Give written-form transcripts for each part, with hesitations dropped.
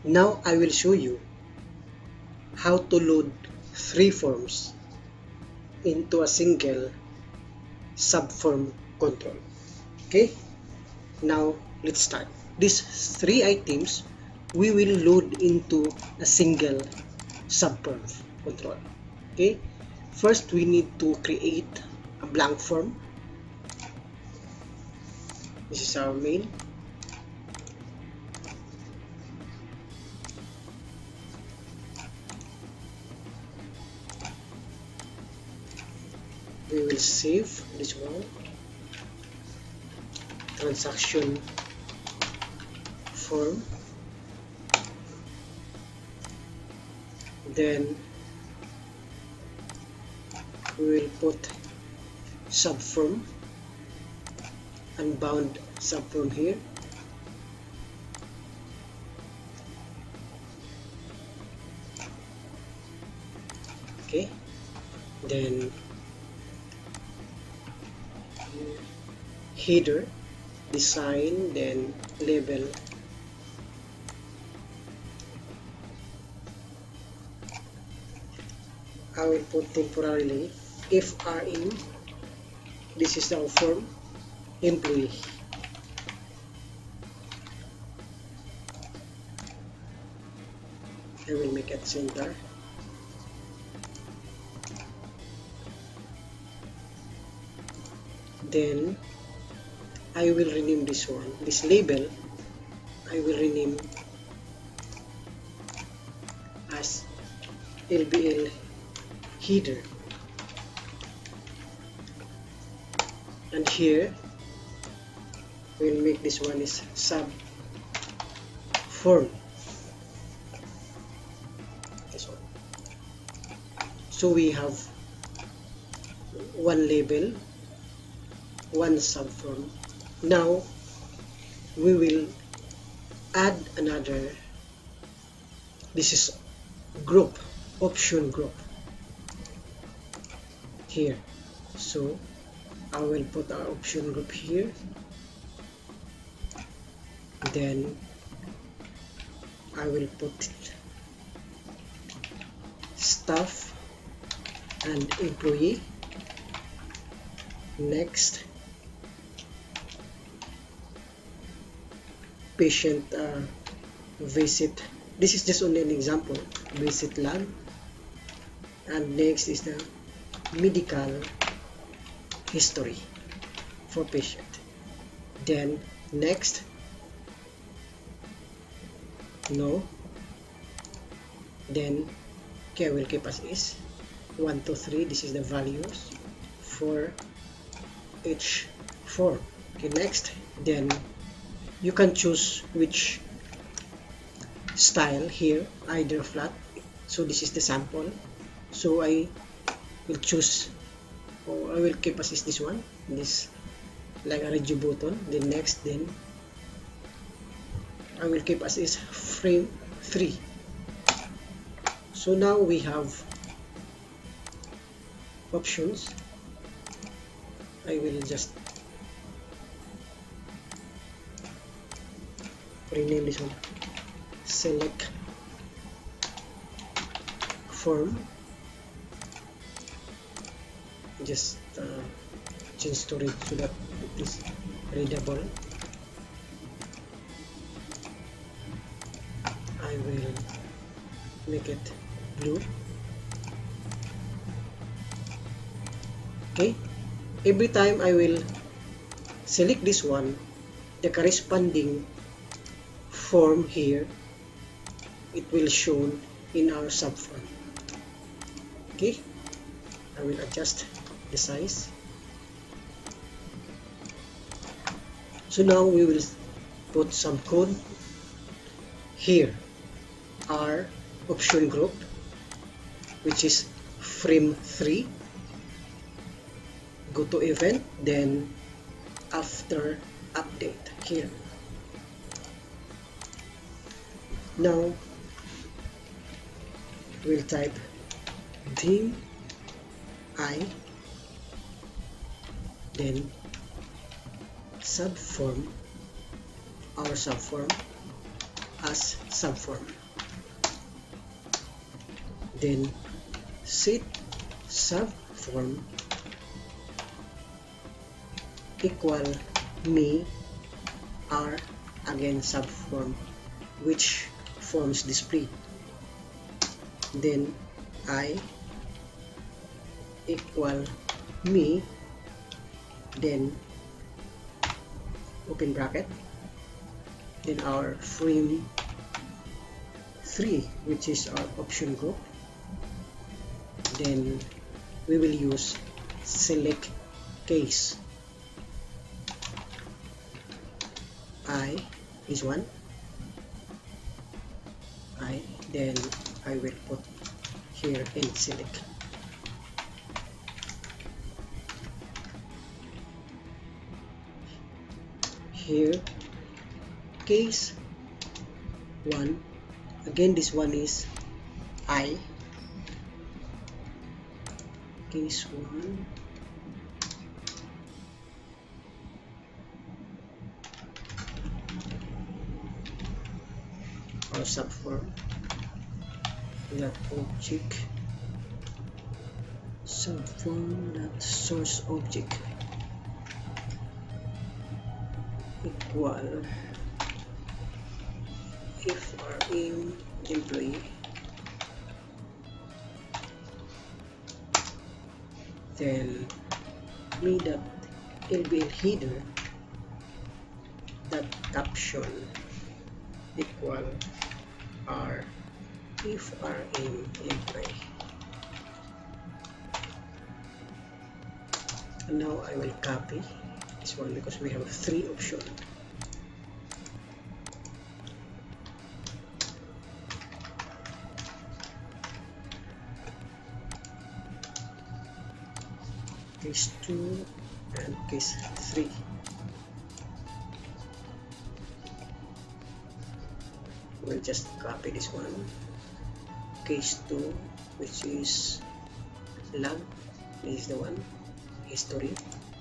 Now I will show you how to load 3 forms into a single subform control. Okay, now let's start. These 3 items we will load into a single subform control. Okay, first we need to create a blank form. This is our main. We will save this one, transaction form, then we will put subform, unbound subform here, okay, then header, design, then label, I will put temporarily if RE, this is our form, employee. I will make it center. Then I will rename this one, this label, I will rename as LBL header, and here we'll make this one is sub form, this one. So we have one label, one subform. Now we will add another, this is group, option group here. So I will put our option group here, then I will put staff and employee. Next, patient visit, this is just only an example, visit lab, and next is the medical history for patient. Then next, no, then okay, I will keep as is 1 2 3, this is the values for each form. Okay, next, then you can choose which style here, either flat, so this is the sample, so I will choose, or I will keep as is this one, this like a review button. Then next, then I will keep as is frame 3. So now we have options. I will just rename this one, select form, just change to read so that it is readable. I will make it blue. Okay, every time I will select this one, the corresponding form here, it will show in our subform. Okay, I will adjust the size. So now we will put some code here. Our option group, which is frame 3, go to event, then after update here. Now we'll type dim I, then subform, our subform as subform. Then set subform equal me r again subform which forms the split. Then I equal me, then open bracket, then our frame 3 which is our option group. Then we will use select case. I is one. Then I will put here in select. Here case 1, again this one is I, case 1, or subform that object subform that source object equal if RM employee, then me dot LBL header that caption equal R if RM employee. And now I will copy this one because we have 3 options. Case 2 and case 3. We'll just copy this one. Case 2, which is log, this is the one, history.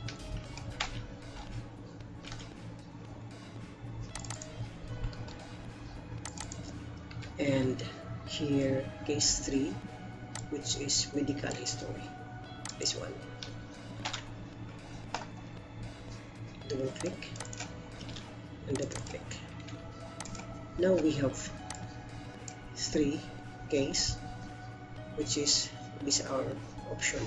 And here case 3, which is medical history, this one. Double click and double click. Now we have 3 case, which is this our option.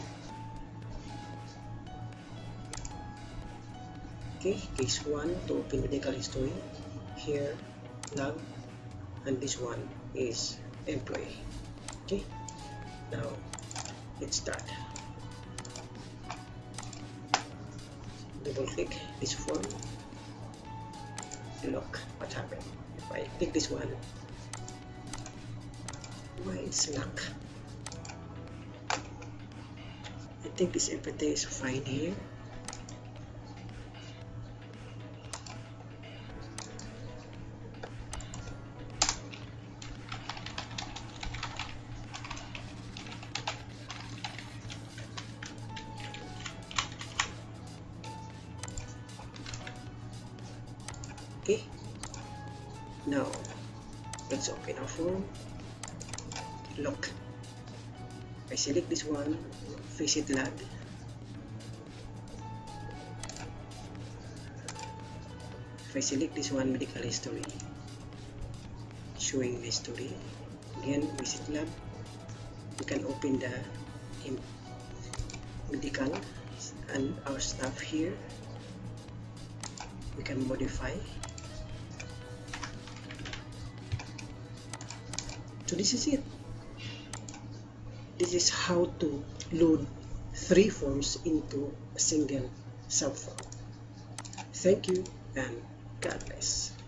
Okay, case 1 to open medical history, here log, and this one is employee. Okay, now let's start. Double click this form, look what happened. If I click this one, why it's locked? I think this everything is fine here. Okay, now let's open our form. Look, I select this one, visit lab. If I select this one, medical history, showing the history, again visit lab, we can open the medical and our stuff here. We can modify. So this is it. This is how to load 3 forms into a single subform. Thank you and God bless.